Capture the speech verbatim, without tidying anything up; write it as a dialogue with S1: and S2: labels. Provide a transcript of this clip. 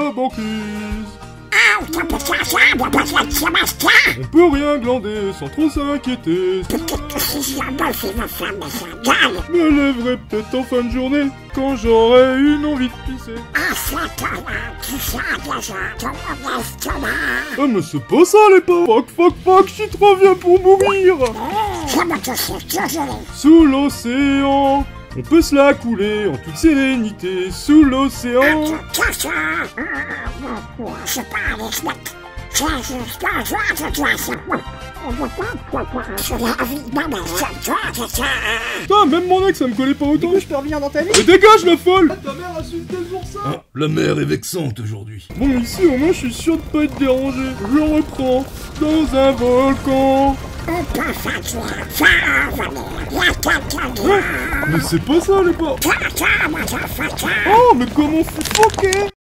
S1: la banquise. On peut rien glander sans trop s'inquiéter. Me lèverai peut-être en fin de journée quand j'aurai une envie de pisser. Ah mais c'est pas ça les pauvres. Fuck fuck fuck, je suis trop vieux pour mourir. Sous l'océan, on peut se la couler en toute sérénité. Sous l'océan. Putain, même mon ex, ça me collait pas autant.
S2: Du coup, je peux revenir dans ta vie?
S1: Mais dégage la folle.
S2: Ah, ta mère insulté pour ça.
S3: Ah, la mère est vexante aujourd'hui.
S1: Bon, mais ici, au moins, je suis sûr de pas être dérangé. Je reprends dans un volcan. Ouais, mais c'est pas ça, les pauvres. Oh, mais comment foutre? Ok.